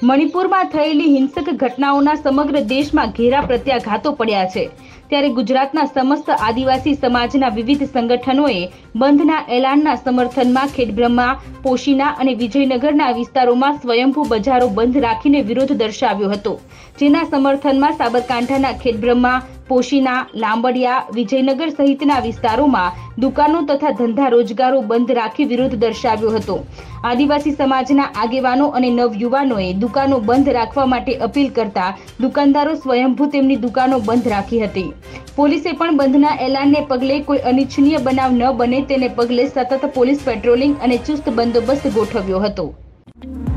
મણિપુરમાં થયેલી હિંસક ઘટનાઓના સમગ્ર દેશમાં ઘેરા પ્રત્યાઘાતો પડ્યા છે। ત્યારે ગુજરાતના સમસ્ત આદિવાસી સમાજના વિવિધ સંગઠનોએ બંધના એલાનના સમર્થનમાં ખેડબ્રહ્મા, પોશીના અને વિજયનગરના વિસ્તારોમાં સ્વયંભૂ બજારો બંધ રાખીને વિરોધ દર્શાવ્યો હતો। જેના સમર્થનમાં સાબરકાંઠાના ખેડબ્રહ્મા, પોશીના, લાંબડિયા, વિજયનગર સહિતના વિસ્તારોમાં દુકાનો તથા ધંધા રોજગારો બંધ રાખી વિરોધ દર્શાવ્યો હતો। આદિવાસી સમાજના આગેવાનો અને નવયુવાનોએ દુકાનો બંધ રાખવા માટે અપીલ કરતા દુકાનદારો સ્વયંભૂ તેમની દુકાનો બંધ રાખી હતી। પોલીસે પણ બંધના એલાનને પગલે કોઈ અનિચ્છનીય બનાવ ન બને તેને પગલે સતત પોલીસ પેટ્રોલિંગ અને ચુસ્ત બંદોબસ્ત ગોઠવ્યો હતો।